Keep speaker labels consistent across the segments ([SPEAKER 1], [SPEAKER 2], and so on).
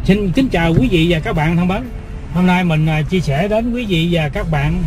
[SPEAKER 1] Xin kính chào quý vị và các bạn thân mến. Hôm nay mình chia sẻ đến quý vị và các bạn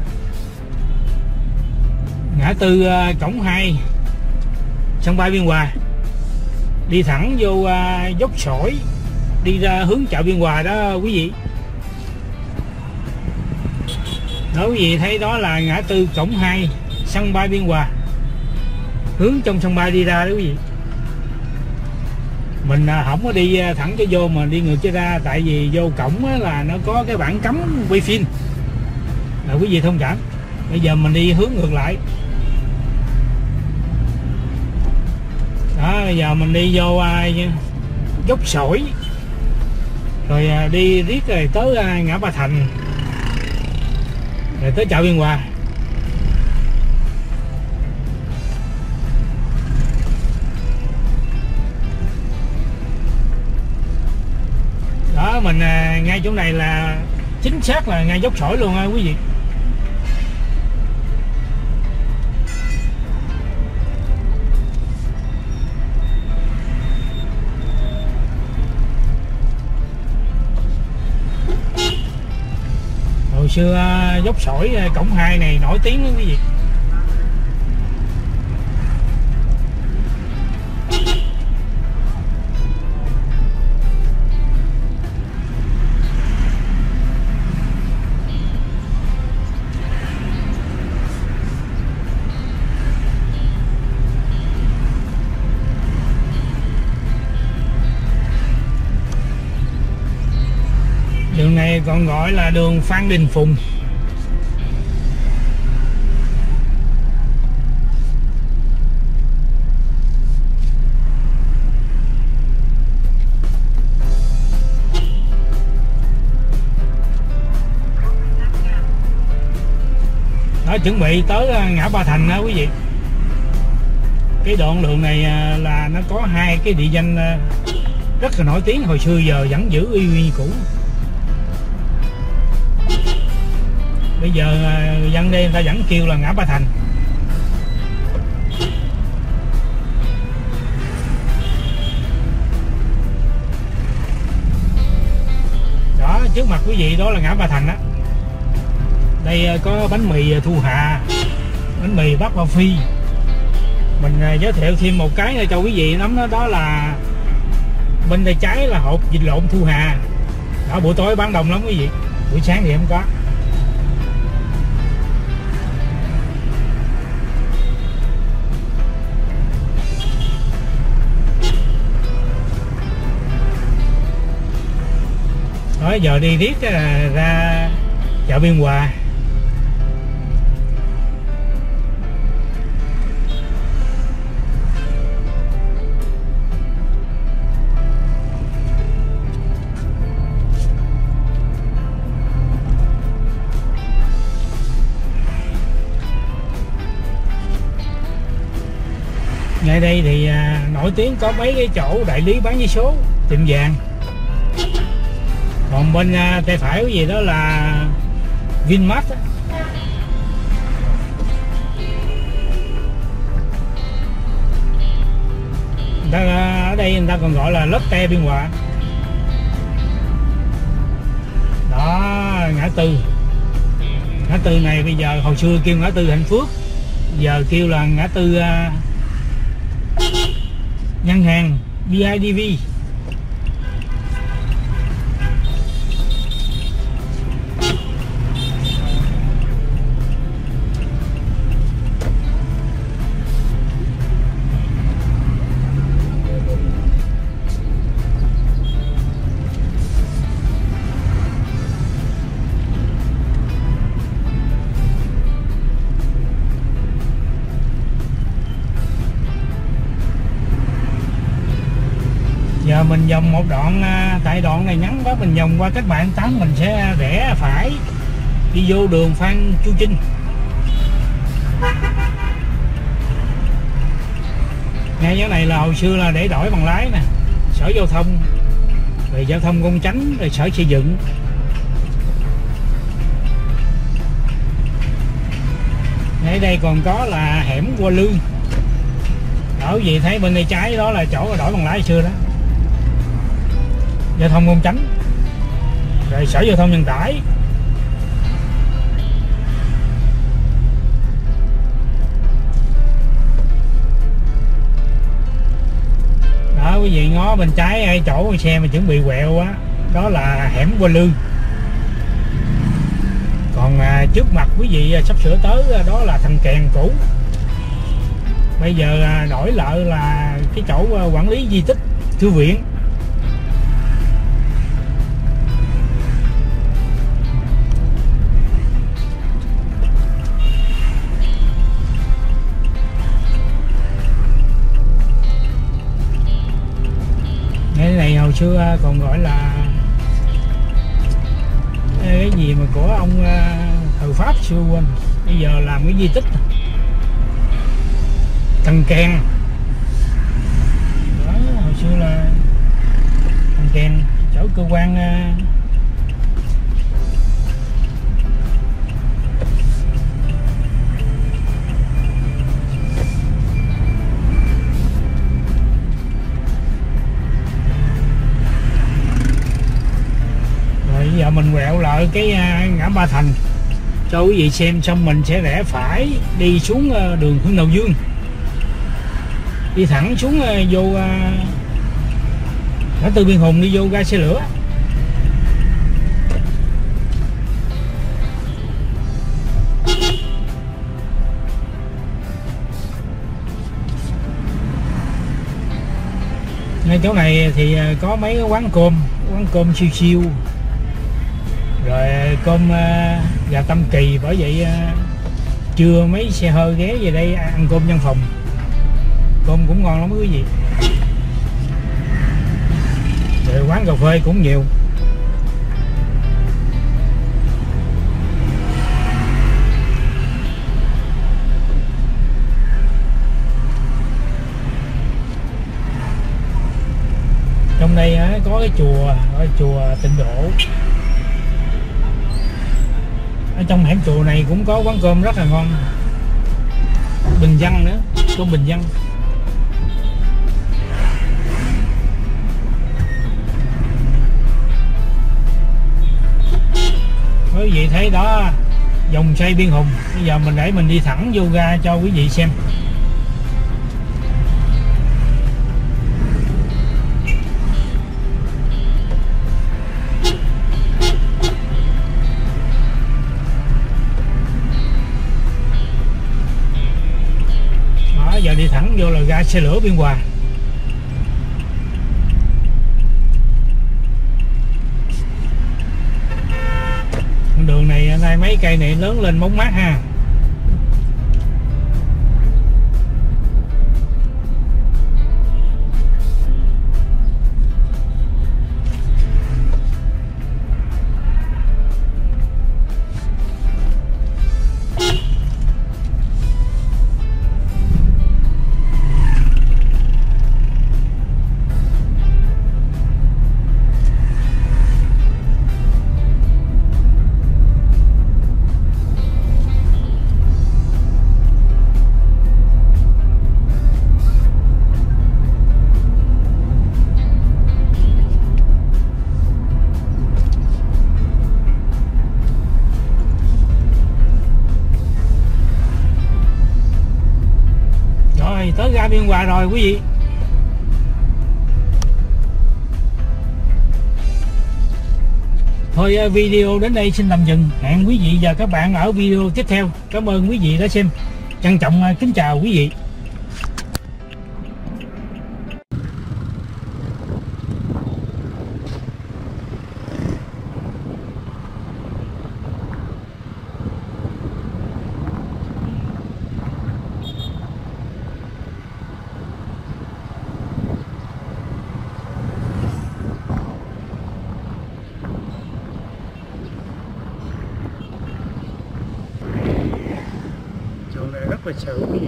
[SPEAKER 1] ngã tư cổng 2 sân bay Biên Hòa, đi thẳng vô dốc sỏi đi ra hướng chợ Biên Hòa đó quý vị. Đó quý vị thấy đó là ngã tư cổng 2 sân bay Biên Hòa, hướng trong sân bay đi ra đó quý vị. Mình không có đi thẳng cho vô mà đi ngược cho ra, tại vì vô cổng là nó có cái bảng cấm quay phim, là quý vị thông cảm. Bây giờ mình đi hướng ngược lại đó, bây giờ mình đi vô dốc sỏi rồi đi riết rồi tới ngã Ba Thành rồi tới chợ Biên Hòa. Đó, mình ngay chỗ này là chính xác là ngay dốc sỏi luôn ha quý vị. Hồi xưa dốc sỏi cổng 2 này nổi tiếng lắm quý vị. Đường này còn gọi là đường Phan Đình Phùng. Đó, chuẩn bị tới ngã Ba Thành đó quý vị. Cái đoạn đường này là nó có hai cái địa danh rất là nổi tiếng, hồi xưa giờ vẫn giữ y nguyên cũ. Bây giờ dân đây người ta vẫn kêu là ngã Ba Thành. Đó, trước mặt quý vị đó là ngã Ba Thành đó. Đây có bánh mì Thu Hà, bánh mì Bác Bao Phi. Mình giới thiệu thêm một cái cho quý vị nắm đó, đó là bên tay trái là hộp vịt lộn Thu Hà. Đó, buổi tối bán đông lắm quý vị, buổi sáng thì không có. Đó, giờ đi riết ra chợ Biên Hòa. Ngay đây thì nổi tiếng có mấy cái chỗ đại lý bán vé số, tiệm vàng. Còn bên tay phải cái gì đó là Vinmart. Ở đây người ta còn gọi là Lotte Biên Hòa. Đó, ngã tư. Ngã tư này bây giờ hồi xưa kêu ngã tư Hạnh Phước, giờ kêu là ngã tư ngân hàng BIDV. Giờ mình vòng một đoạn, tại đoạn này ngắn quá, mình vòng qua Cách Mạng 8 mình sẽ rẽ phải đi vô đường Phan Chu Trinh. Ngay chỗ này là hồi xưa là để đổi bằng lái nè, Sở Giao thông, rồi Giao thông Công Chánh, rồi Sở Xây dựng. Ngay đây còn có là hẻm Hoa Lương. Đó, quý vị thấy bên tay trái đó là chỗ đổi bằng lái xưa đó. giao thông Ngôn Chánh, rồi Sở Giao thông Vận tải. Đó quý vị ngó bên trái ở chỗ xe mà chuẩn bị quẹo á, đó là hẻm Hoa Lư. Còn trước mặt quý vị sắp sửa tới đó là Thành Kèn cũ. Bây giờ đổi lại là cái chỗ quản lý di tích thư viện. Cái này hồi xưa còn gọi là cái gì mà của ông thời Pháp xưa quên, bây giờ làm cái di tích Thành Kèn. Đó, hồi xưa là Thành Kèn chỗ cơ quan rồi. Bây giờ mình quẹo lại cái ngã Ba Thành cho quý vị xem, xong mình sẽ rẽ phải đi xuống đường Hưng Đạo Dương, đi thẳng xuống vô ngã tư Biên Hùng, đi vô ga xe lửa. Ngay chỗ này thì có mấy cái quán cơm siêu siêu, rồi cơm gà Tâm Kỳ. Bởi vậy trưa mấy xe hơi ghé về đây ăn cơm văn phòng, cơm cũng ngon lắm quý vị. Rồi quán cà phê cũng nhiều. Trong đây có cái chùa gọi chùa Tịnh Độ. Ở trong hẻm chùa này cũng có quán cơm rất là ngon, bình dân nữa, cơm bình dân. Quý vị thấy đó, dòng xoay Biên Hùng. Bây giờ mình để mình đi thẳng vô ga cho quý vị xem. Đó, giờ đi thẳng vô là ga xe lửa Biên Hòa. Đường này nay mấy cây này lớn lên bóng mát ha. Tới ga Biên Hòa rồi quý vị. Thôi video đến đây xin tạm dừng. Hẹn quý vị và các bạn ở video tiếp theo. Cảm ơn quý vị đã xem. Trân trọng kính chào quý vị. Rất là sợ quý vị.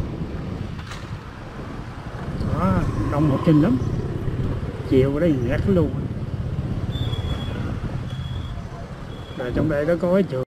[SPEAKER 1] Đó, đông học sinh lắm. Chiều ở đây ngắt luôn. Rồi trong đây nó có cái trường